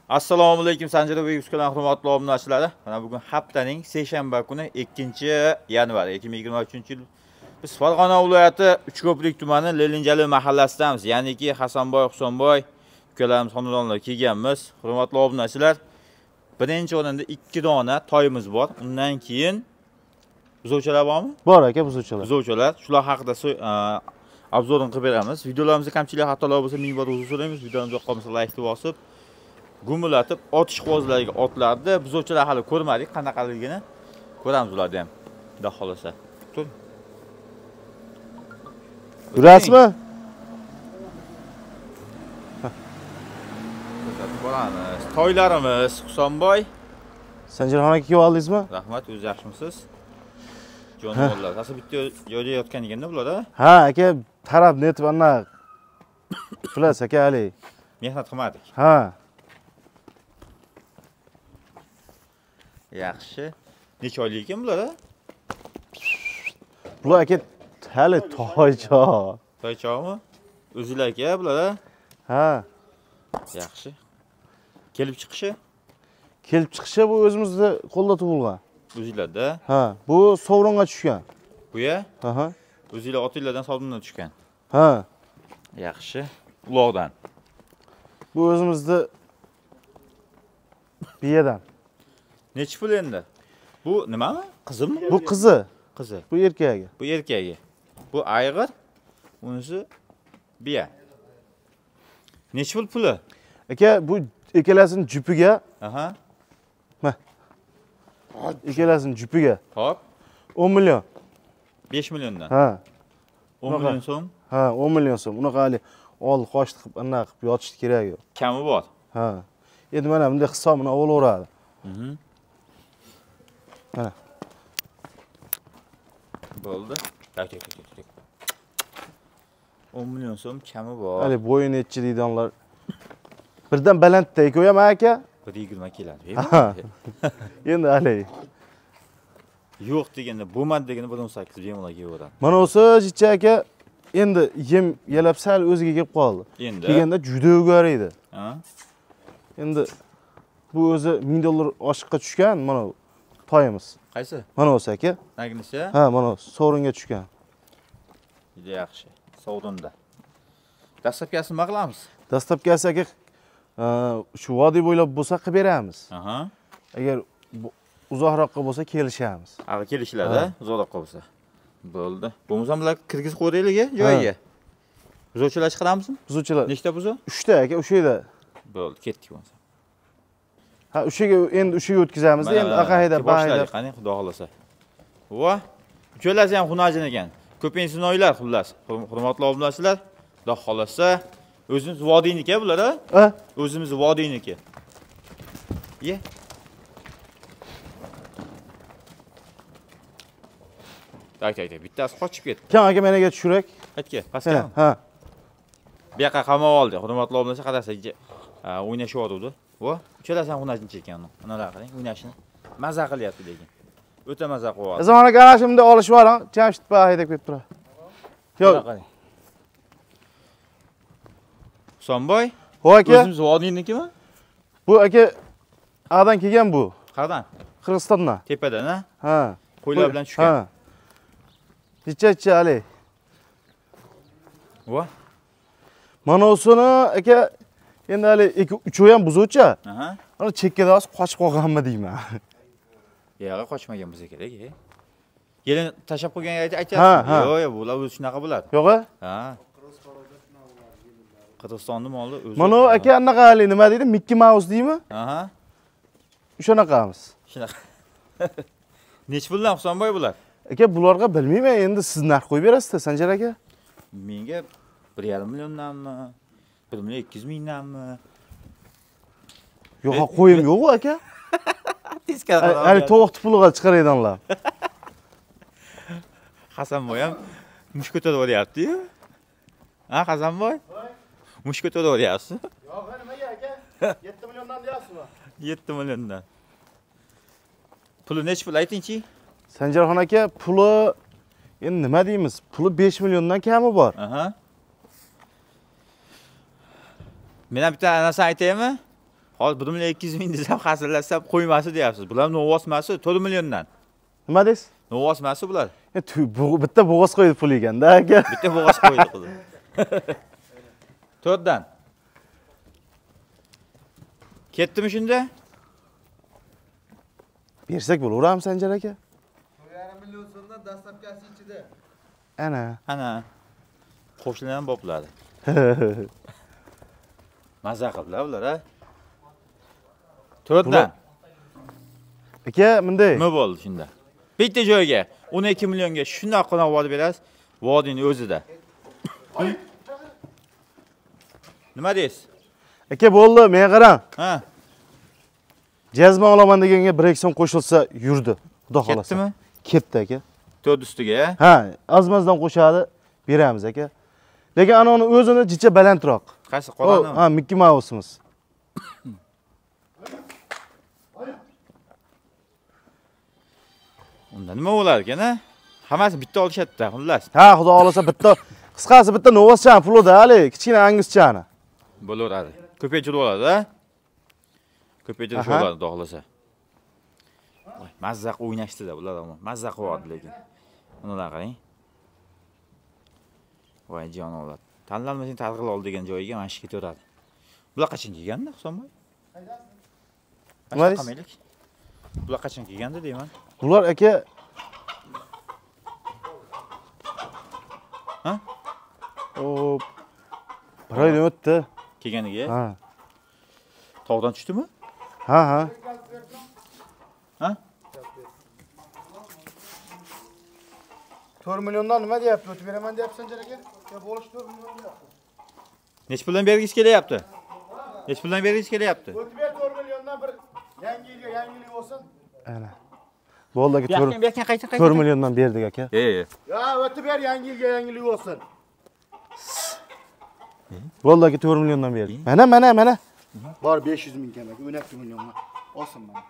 Assalomu alaykum Sanjaroviy kanal hurmatli obunachilar. Mana bugun haftaning seshanba kuni 2-yanvar 2023-yil biz Farg'ona viloyati Uchko'prik tumani Lelinjali mahallasidamiz. Ya'niki Hasanboy, Husanboy ukalarimiz xonadonlar kelganmiz. Hurmatli obunachilar, birinchi o'rinda 2 dona toyimiz bor. Undan keyin buzovchalar bormi? Bor aka, buzovchalar. Buzovchalar. Shular haqida obzorini qilib beramiz. Videolarimizda kamchilik xatolar bo'lsa, ming bor uzr so'raymiz. Videomiz yoqqan bo'lsa like bosib, gumillatib otish quvozlariga otlardi. Buzovchalar hali ko'rmadik, qanaqaligini ko'ramiz ularda ham. Xudo xolasa. Tur. Yurasizmi? Boramiz. Toylarimiz Husanboy. Sanjarxon aka kelib oldingizmi? Rahmat, o'zingiz yaxshimisiz? Jonivorlar. Asli bitta joyda yotgan ekanda bular, ha? Ha, aka, tarab netib ana. Bilasiz aka, hali. Mehnat qilmadik. Ha. Yaxshi. Necha oylik ekan bular, ha? Bular aka hali toycha. Toychoqmi? O'zinglar aka bular, ha? Ha. Yaxshi. Kelib chiqishi? Kelib chiqishi bu o'zimizda qo'lda tug'ilgan. O'zinglarda? Ha, bu sovringa tushgan. Bu-ya? Aha. O'zinglar otinglardan sovrindan tushgan. Ha. Yaxshi. Uloqdan. Bu o'zimizda biyadan. Necha pul endi? Bu nimami? Qizimi? Bu qizi. Qizi. Bu erkagi. Bu erkagi. Bu ayg'ir. Unisi biya. Necha pul puli? Aka, bu ikkalasining jupiga. Aha. Ma. Ikkalasining jupiga. Hop. 10 million. 5 milliondan. Ha. 10 million so'm. Ha, 10 million so'm. Unaqa hali ol qo'shti qilib, ana qilib yotish kerak yo'q. Kami bor. Ha. Endi mana bunday hisobini olaveradi. Mana. Bo'ldi. Tak. 10 million so'm kami bor. Hali bo'yi necha deydiganlar. Birdan balandday qo'yaman aka. 120 keladi. Endi hali. Yo'q deganda, bo'lmadi deganda 18 bemalol kelaveradi. Mana o'sa jicha aka endi yem yalab sal o'ziga kelib qoldi. Endi kelganda juda o'gariydi. Ha? Endi bu o'zi 1000 dollar oshiqqa tushgan mana toyimiz. Qaysi? Mana o'sa aka. Naginisi? Ha, mana sovringa tushgan. Juda yaxshi. Sovrinda. Dastlabkasini nima qilamiz? Dastlabkasi aka shu vodiy bo'ylab bo'lsa qilib beramiz. Aha. Agar uzoqroqqa bo'lsa kelishamiz. Ag'i kelishiladi, uzoqroqqa bo'lsa. Bo'ldi. Bo'lmasa bular kirgizib qo'yaylik joyiga. Buzovchalar chiqaramizmi? Buzuvchilar. Nechta buzov? 3 ta aka, o'sha yerda. Bo'ldi, ketdik bo'lsa. Ha, o'shaga endi o'shaga o'tkazamiz. Endi aqayda, bayda. Qani, xudo xolasa. Va, uchalasi ham xunajin ekan. Ko'pincha sinoylar xullas. Hurmatli obunachilar, xudo xolasa, o'zimiz vodiyniki bular, ha? O'zimiz vodiyniki. Ye. Tak. Bittasi qochib ketdi. Kam aka menaga tushurak. Qaytga, pastga. Ha. Bu yoqqa qamab oldi. Hurmatli obunachilar, qarasa, o'ynashyapti. Va, uchalasi ham xunajin ekan. Unalar qarang, o'ynashini maza qilyapti lekin. O'ta maza qilyapti. Zamona garajimda olishib oling, Jamshid ba haydab ketib turadi. Yo'q. Husanboy? Ho aka. O'zimiz vodiynikimi? Bu aka Adan kelgan bu. Qayerdan? Qirg'izistondan. Tepadan, ha? Ha. Qo'ylar bilan tushgan. Ha. Necha ali. Va? Mana o'sini aka endi hali 2-3 ham buzuvchi. Aha. Ana chekkada qochib qolganmi deyman. Yo'q, qochmagan bo'lsa kerak. Kelin tashab qo'yganiga aytyapti. Yo'q, bular o'zi shunaqa bo'ladi. Yo'q-a? Ha. Qirg'izistonning moli o'zi. Mana aka anaqa hali nima deydi? Mickey Mouse deymi? Aha. O'shanaqamiz. Shunaqa. Nech puldan Husanboy bular? Aka bularga bilmayman, endi siz narx qo'yib berasiz-da, Sanjar aka. Menga 1,5 milliondanmi? 1 million 200 mingdanmi? Yo'q, qo'yim yo'q aka. Teskari. Hali tovuq puliga chiqaraydiganlar. Hasanboy ham mush ko'taraveryapti-yu. Ha, Hasanboy? Mush ko'taraveryapsiz? Yo'q, nimaga aka? 7 milliondan deyapsizmi? 7 milliondan. Puli nech pul aytingchi? Sanjarxon aka, puli endi nima deymiz? Puli 5 milliondan kami bor. Aha. Men ham bitta narsani aytaymi? Hozir 1 million 200 ming desam, hazillashsam qo'ymasi deyapsiz. Bular novosmasi 4 milliondan. Nima deysiz? Novosmasi bular. Bitta bo'g'oz qo'ydi pul ekanda aka. Bitta bo'g'oz qo'ydi qizim. 4 dan. Ketdimi shunda? Bersak bo'laveramiz Sanjar aka. 4,5 million so'mdan dastlabkasi ichida. Ana. Qo'shnilar ham bo'piladi. Maza qildilar ular, ha? 4 dan. Aka, bunday. Nima bo'ldi shunda? Bitta joyga 12 millionga shunday qilib olib berasiz. Vodiyning o'zida. Nima deysiz? Aka, bo'ldi, menga qarang. Ha? Jazma olaman deganga 1-2 so'm qo'shilsa yurdi. Xudo xolasa. Ketdimi? Ketdi aka. 4 ustiga. Ha, azmazdan qo'shadi, beramiz aka. Lekin anoni o'zini jicha balandroq. Qaysi qo'lanimi? Ha, Mickey Mouse'imiz. Unda nima bo'lar ekan, ha? Hammasi bitta olishadi-da, xullas. Ha, xudo xolasa bitta, qisqasi bitta novoschani pulida, hali kichkina angizchani. Bo'laveradi. Ko'paytirib oladi, ha? Ko'paytirib oladi, xudo xolasa. Voy, mazza qilib o'ynashdi-da bular ham. Mazza qilyapti lekin. Unalar qarang. Voy, jonivorlar. Tanlanmasang targ'il ol degan joyiga mana shu ketaveradi. Bular qachon kelganda, Husanboy? Nima deysiz? Qamaylik. Bular qachon kelganda deyman. Bular aka Ha? O bir oydan o'tdi. Kelganiga. Ha. Tog'dan tushdimi? Ha. Ha? 4 milliondan nima deyapti? O'tib beraman deyapti Sanjar aka. Yo, bo'lish 4 million deyapti. Nech puldan bergisi kelyapti? Nech puldan bergisi kelyapti? O'tib ber 4 milliondan bir yangi yilga yangilik bo'lsin. Ana. Bo'ldi aka, 4 milliondan berdik aka. Ya, o'tib ber yangi yilga yangilik bo'lsin. Bo'ldi aka, 4 milliondan berdik. Mana. Bor 500 ming kam aka, 12 millionga. Olsin mana.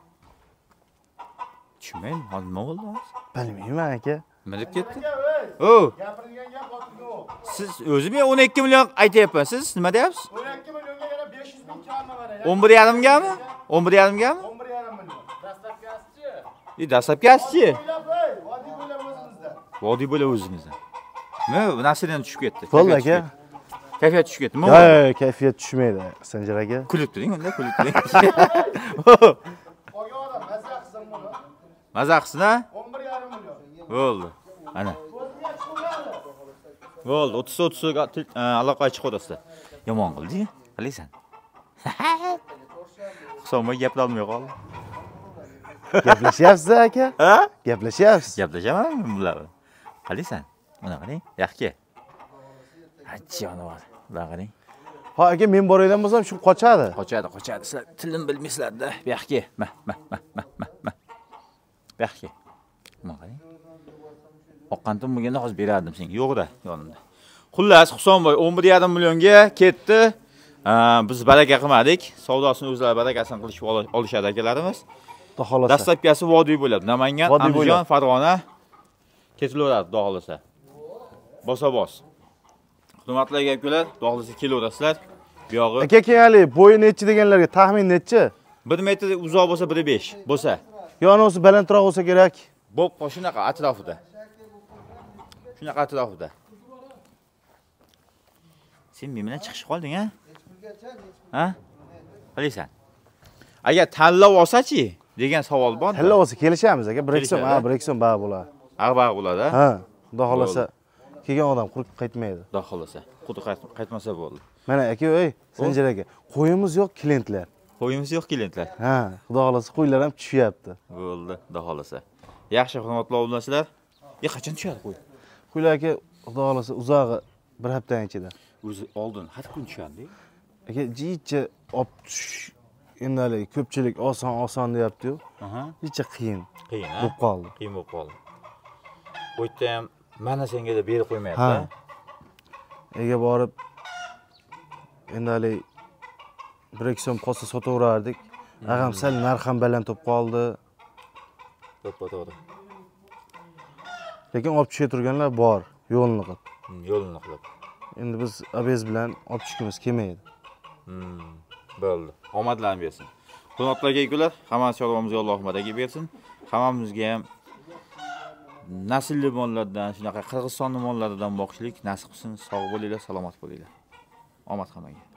Tushmayman, hozir nima bo'ldi? Bilmayman aka. Nima deb ketdi? O, O, gapirgan gap otildi o. siz o'zi men 12 million aytyapman. Siz nima deyapsiz? 12 millionga yana 500 ming kalma bor ya. 11,5 gami? 11,5 gami? 11,5 million. Dastlabkasichi. Dastlabkasichi. O'ylab, vodiy bo'ylab o'zimizda. Vodiy bo'la o'zingizda. Nima nasrdan tushib ketdi? Bo'ldi aka. Kayfiyat tushib ketdimi? Yo'q, kayfiyat tushmaydi Sanjar aka. Kulib turing, unda kulib turing. Qolgan odam mazza qilsin buni. Maza qilsin, ha? 11,5 million. Bo'ldi. Ana. O'ziga chiqadi. Bo'ldi, 30 ga aloqaga chiqib o'tasizlar. Yomon qildi-ku. Qalaysan? Husanboy gapira olmay qoldi. Gaplashyapsiz aka? Ha? Gaplashyapsiz. Gaplashaman men bular. Qalaysan? Mana qarang, yaxki. Jonivor. Bular qarang. Ha aka, men boraydan bo'lsam shu qochadi. Qochadi. Sizlar tilini bilmaysizlar-da. Yaxki. Ma. Yaxki. Mana qarang. Oqqantim bo'lganda hozir berardim senga. Yo'q-da, yonimda. Xullas, Husanboy 11,5 millionga ketdi. Biz baraka qilmadik. Savdosini o'zlari barakasini qilishib olishadi akalarimiz. Xudo xolasa. Dastlabkasi vodiy bo'ladi. Namangan, Andijon, Farg'ona ketilaveradi, xudo xolasa. Bosa-bos. Hurmatli aka-ukalar, xudo xolasa kelaverasizlar. Bu yog'i Aka, keyinli bo'yi nechi deganlarga taxmin nechi? 1 metr uzoq bo'lsa 1.5 bo'lsa. Yo'nisi balandroq bo'lsa kerak. Bo'p, shunaqa atrofida. Shunaqa atrofida. Sen men bilan chiqishib qolding, ha? Ha? Qalaysan? Agar tanlab olsa-chi degan savol bor. Tilla olsa kelishamiz aka, 1-2 so'm, Kelishadi. 1-2 so'm bag' bo'ladi. Ag'bag' bo'ladi, ha? Ha, xudo xolasa. Kelgan odam quruq qaytmaydi. Xudo xolasa. Xuddi qaytmasa bo'ldi. Mana aka, Sanjar aka, qo'yimiz yo'q, klientlar. Qo'yimiz yo'q klientlar. Ha, xudo xolasa qo'ylar ham tushyapti. Bo'ldi, xudo xolasa. Yaxshi, hurmatli obunachilar. Qachon tushadi qo'y? Qo'ylar aka, xudo xolasa uzog'i bir haftadan ichida. O'zi oldin har kun tushadi. Aka, jicha olib tush. Endi ko'pchilik oson deyapti-yu. Aha. Jicha qiyin Qiyin, ha? bo'lib qoldi. Qiyin bo'lib qoldi. Bu yerda ham mana senga deb berib Ha. qo'ymayapti. Ega borib endi 1-2 so'm qolsa sotaverardik. Ag'am sal narx ham baland bo'lib qoldi. To'g'ri. Lekin olib tushib turganlar bor, yo'lni qilib. Yo'lini qilib. Endi biz abez bilan olib tushgimiz kelmaydi. Bo'ldi. Omadlaringiz bersin. Hurmatli aka-ukalar, hammasi sog'lig'imizga Alloh madagi bersin. Hammamizga ham naslli mollardan, shunaqa Qirg'iziston mollaridan boqishlik nasib qilsin. Sog' bo'linglar, salomat bo'linglar. Omad hammaga.